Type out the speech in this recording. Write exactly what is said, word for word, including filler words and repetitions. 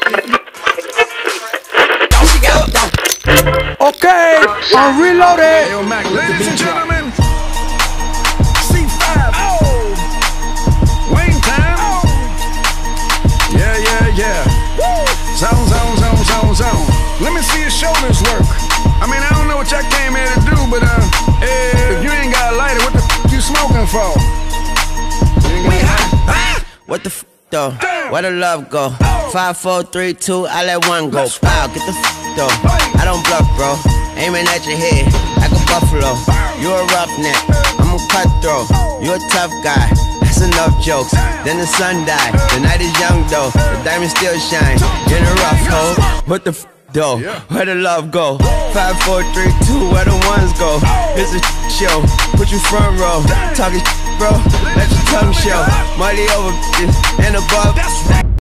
Okay, I'm reloaded. Yo, Mac, ladies and gentlemen, C five. Oh, Wayne time. Oh. Yeah, yeah, yeah. Woo. Zone, zone, zone, zone, zone. Let me see your shoulders work. I mean, I don't know what y'all came here to do, but uh, if you ain't got a lighter, what the f you smoking for? We hot. Ah. What the f though? Where the love go? Oh. Five, four, three, two. I let one go. Wow, get the f though. I don't bluff, bro. Aiming at your head like a buffalo. You a roughneck, I'm a cutthroat. You a tough guy, that's enough jokes. Then the sun died, the night is young though. The diamond still shine, in a rough hole. What the f though? Where the love go? Five, four, three, two, where the ones go? It's a show, put you front row. Talking bro, let your tongue show. Money over and above.